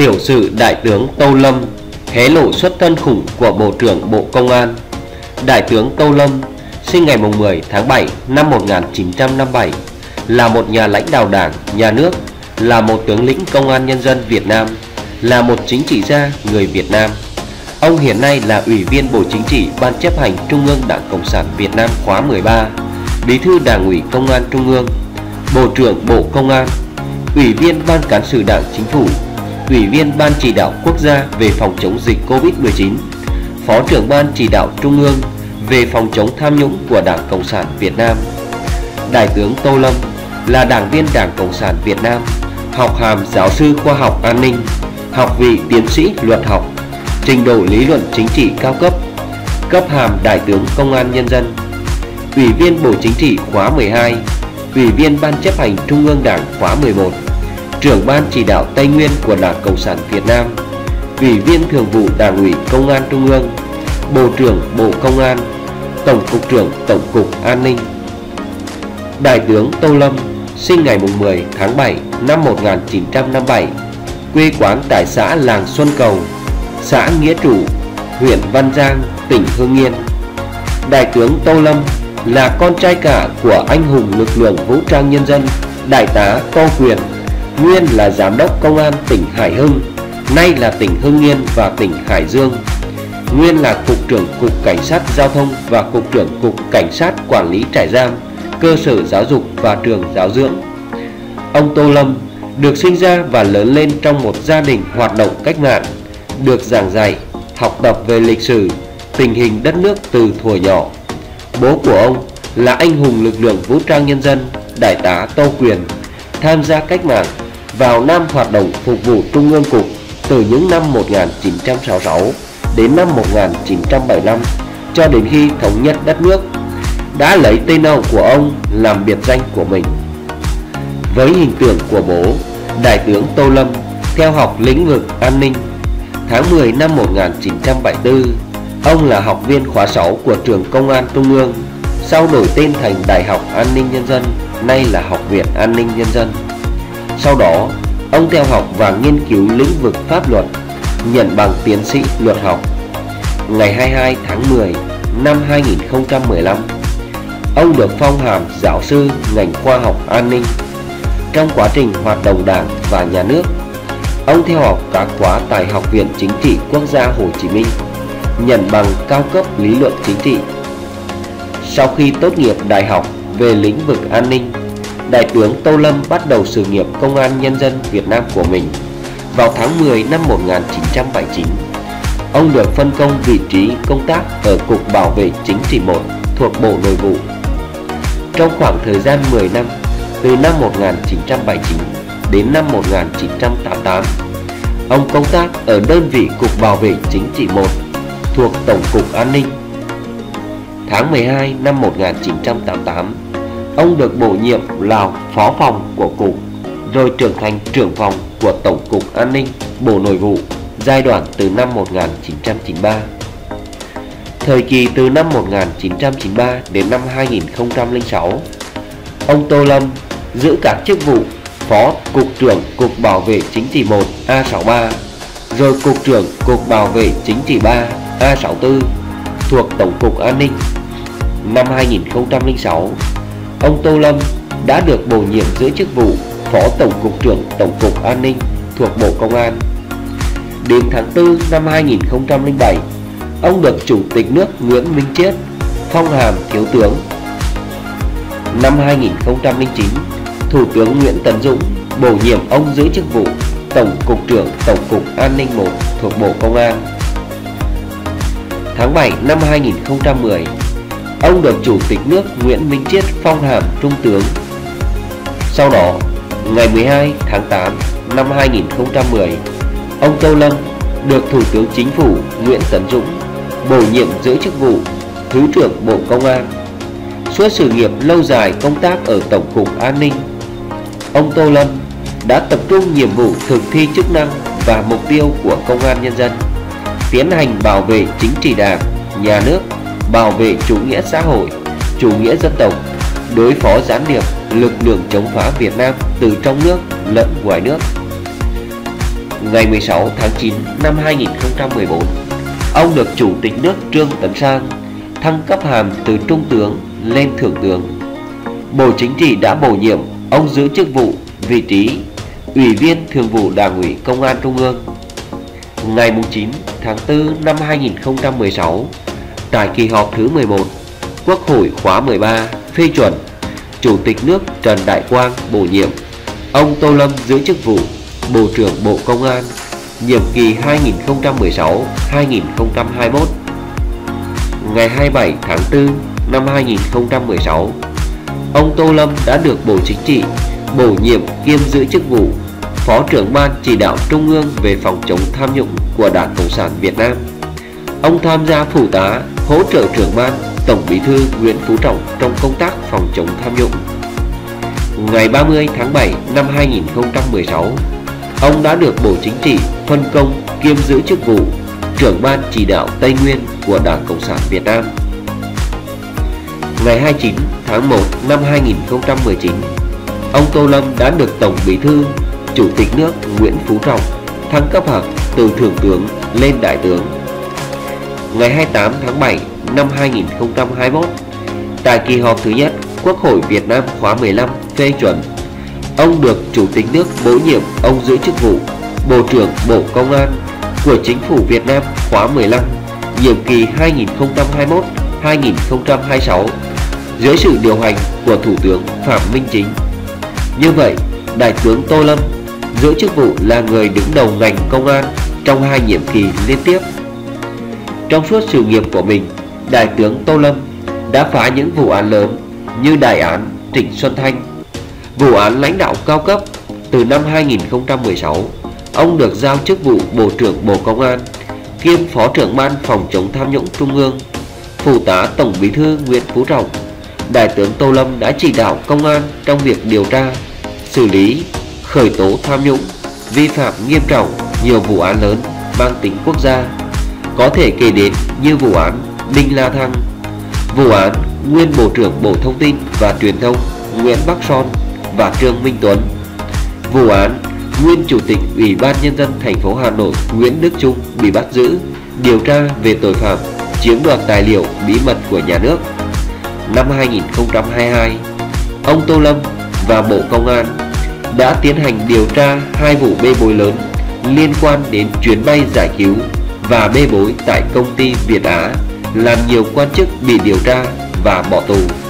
Tiểu sử Đại tướng Tô Lâm hé lộ xuất thân khủng của Bộ trưởng Bộ Công an. Đại tướng Tô Lâm sinh ngày 10 tháng 7 năm 1957, là một nhà lãnh đạo Đảng, Nhà nước, là một tướng lĩnh Công an Nhân dân Việt Nam, là một chính trị gia người Việt Nam. Ông hiện nay là Ủy viên Bộ Chính trị Ban Chấp hành Trung ương Đảng Cộng sản Việt Nam khóa 13, Bí thư Đảng ủy Công an Trung ương, Bộ trưởng Bộ Công an, Ủy viên Ban Cán sự Đảng Chính phủ, Ủy viên Ban Chỉ đạo Quốc gia về phòng chống dịch Covid-19, Phó trưởng Ban Chỉ đạo Trung ương về phòng chống tham nhũng của Đảng Cộng sản Việt Nam. Đại tướng Tô Lâm là đảng viên Đảng Cộng sản Việt Nam, học hàm giáo sư khoa học an ninh, học vị tiến sĩ luật học, trình độ lý luận chính trị cao cấp, cấp hàm Đại tướng Công an Nhân dân, Ủy viên Bộ Chính trị khóa 12, Ủy viên Ban Chấp hành Trung ương Đảng khóa 11, trưởng Ban Chỉ đạo Tây Nguyên của Đảng Cộng sản Việt Nam, Ủy viên Thường vụ Đảng ủy Công an Trung ương, Bộ trưởng Bộ Công an, Tổng cục trưởng Tổng cục An ninh. Đại tướng Tô Lâm sinh ngày 10 tháng 7 năm 1957, quê quán tại xã Làng Xuân Cầu, xã Nghĩa Trụ, huyện Văn Giang, tỉnh Hưng Yên. Đại tướng Tô Lâm là con trai cả của anh hùng lực lượng vũ trang nhân dân Đại tá Tô Quyền, nguyên là giám đốc công an tỉnh Hải Hưng, nay là tỉnh Hưng Yên và tỉnh Hải Dương, nguyên là cục trưởng Cục Cảnh sát Giao thông và cục trưởng Cục Cảnh sát Quản lý trại giam, cơ sở giáo dục và trường giáo dưỡng. Ông Tô Lâm được sinh ra và lớn lên trong một gia đình hoạt động cách mạng, được giảng dạy, học tập về lịch sử, tình hình đất nước từ thuở nhỏ. Bố của ông là anh hùng lực lượng vũ trang nhân dân Đại tá Tô Quyền, tham gia cách mạng, vào Nam hoạt động phục vụ Trung ương Cục từ những năm 1966 đến năm 1975 cho đến khi thống nhất đất nước, đã lấy tên ông của ông làm biệt danh của mình. Với hình tượng của bố, Đại tướng Tô Lâm theo học lĩnh vực an ninh. Tháng 10 năm 1974, ông là học viên khóa 6 của trường Công an Trung ương, sau đổi tên thành Đại học An ninh Nhân dân, nay là Học viện An ninh Nhân dân. Sau đó, ông theo học và nghiên cứu lĩnh vực pháp luật, nhận bằng tiến sĩ luật học. Ngày 22 tháng 10 năm 2015, ông được phong hàm giáo sư ngành khoa học an ninh. Trong quá trình hoạt động Đảng và Nhà nước, ông theo học các khóa tại Học viện Chính trị Quốc gia Hồ Chí Minh, nhận bằng cao cấp lý luận chính trị. Sau khi tốt nghiệp đại học về lĩnh vực an ninh, Đại tướng Tô Lâm bắt đầu sự nghiệp Công an Nhân dân Việt Nam của mình. Vào tháng 10 năm 1979, ông được phân công vị trí công tác ở Cục Bảo vệ Chính trị 1 thuộc Bộ Nội vụ. Trong khoảng thời gian 10 năm, từ năm 1979 đến năm 1988, ông công tác ở đơn vị Cục Bảo vệ Chính trị 1 thuộc Tổng cục An ninh. Tháng 12 năm 1988, ông được bổ nhiệm là phó phòng của Cục, rồi trưởng thành trưởng phòng của Tổng cục An ninh, Bộ Nội vụ giai đoạn từ năm 1993. Thời kỳ từ năm 1993 đến năm 2006, ông Tô Lâm giữ các chức vụ Phó Cục trưởng Cục Bảo vệ Chính trị 1 A63, rồi Cục trưởng Cục Bảo vệ Chính trị 3 A64 thuộc Tổng cục An ninh. Năm 2006, ông Tô Lâm đã được bổ nhiệm giữ chức vụ Phó Tổng cục trưởng Tổng cục An ninh thuộc Bộ Công an. Đến tháng 4 năm 2007, ông được Chủ tịch nước Nguyễn Minh Chiết phong hàm thiếu tướng. Năm 2009, Thủ tướng Nguyễn Tấn Dũng bổ nhiệm ông giữ chức vụ Tổng cục trưởng Tổng cục An ninh 1 thuộc Bộ Công an. Tháng 7 năm 2010, ông được Chủ tịch nước Nguyễn Minh Chiết phong hàm Trung tướng. Sau đó, ngày 12 tháng 8 năm 2010, ông Tô Lâm được Thủ tướng Chính phủ Nguyễn Tấn Dũng bổ nhiệm giữ chức vụ Thứ trưởng Bộ Công an. Suốt sự nghiệp lâu dài công tác ở Tổng cục An ninh, ông Tô Lâm đã tập trung nhiệm vụ thực thi chức năng và mục tiêu của Công an Nhân dân, tiến hành bảo vệ chính trị Đảng, Nhà nước, bảo vệ chủ nghĩa xã hội, chủ nghĩa dân tộc, đối phó gián điệp, lực lượng chống phá Việt Nam từ trong nước lẫn ngoài nước. Ngày 16 tháng 9 năm 2014, ông được Chủ tịch nước Trương Tấn Sang thăng cấp hàm từ trung tướng lên thượng tướng. Bộ Chính trị đã bổ nhiệm ông giữ chức vụ vị trí Ủy viên Thường vụ Đảng ủy Công an Trung ương. Ngày 9 tháng 4 năm 2016, tại kỳ họp thứ 11, Quốc hội khóa 13 phê chuẩn, Chủ tịch nước Trần Đại Quang bổ nhiệm ông Tô Lâm giữ chức vụ Bộ trưởng Bộ Công an, nhiệm kỳ 2016-2021. Ngày 27 tháng 4 năm 2016, ông Tô Lâm đã được Bộ Chính trị bổ nhiệm kiêm giữ chức vụ Phó trưởng Ban Chỉ đạo Trung ương về phòng chống tham nhũng của Đảng Cộng sản Việt Nam. Ông tham gia phụ tá hỗ trợ trưởng ban Tổng Bí thư Nguyễn Phú Trọng trong công tác phòng chống tham nhũng. Ngày 30 tháng 7 năm 2016, ông đã được Bộ Chính trị phân công kiêm giữ chức vụ trưởng Ban Chỉ đạo Tây Nguyên của Đảng Cộng sản Việt Nam. Ngày 29 tháng 1 năm 2019, ông Tô Lâm đã được Tổng Bí thư Chủ tịch nước Nguyễn Phú Trọng thăng cấp hàm từ Thượng tướng lên Đại tướng. Ngày 28 tháng 7 năm 2021, tại kỳ họp thứ nhất Quốc hội Việt Nam khóa 15 phê chuẩn, ông được Chủ tịch nước bổ nhiệm ông giữ chức vụ Bộ trưởng Bộ Công an của Chính phủ Việt Nam khóa 15, nhiệm kỳ 2021-2026 dưới sự điều hành của Thủ tướng Phạm Minh Chính. Như vậy, Đại tướng Tô Lâm giữ chức vụ là người đứng đầu ngành công an trong 2 nhiệm kỳ liên tiếp. Trong suốt sự nghiệp của mình, Đại tướng Tô Lâm đã phá những vụ án lớn như đại án Trịnh Xuân Thanh, vụ án lãnh đạo cao cấp. Từ năm 2016, ông được giao chức vụ Bộ trưởng Bộ Công an, kiêm Phó trưởng Ban phòng chống tham nhũng Trung ương, phụ tá Tổng Bí thư Nguyễn Phú Trọng. Đại tướng Tô Lâm đã chỉ đạo công an trong việc điều tra, xử lý, khởi tố tham nhũng, vi phạm nghiêm trọng nhiều vụ án lớn mang tính quốc gia, có thể kể đến như vụ án Đinh La Thăng, vụ án nguyên Bộ trưởng Bộ Thông tin và Truyền thông Nguyễn Bắc Son và Trương Minh Tuấn, vụ án nguyên Chủ tịch Ủy ban Nhân dân thành phố Hà Nội Nguyễn Đức Chung bị bắt giữ, điều tra về tội phạm chiếm đoạt tài liệu bí mật của nhà nước. Năm 2022, ông Tô Lâm và Bộ Công an đã tiến hành điều tra 2 vụ bê bối lớn liên quan đến chuyến bay giải cứu và bê bối tại công ty Việt Á, làm nhiều quan chức bị điều tra và bỏ tù.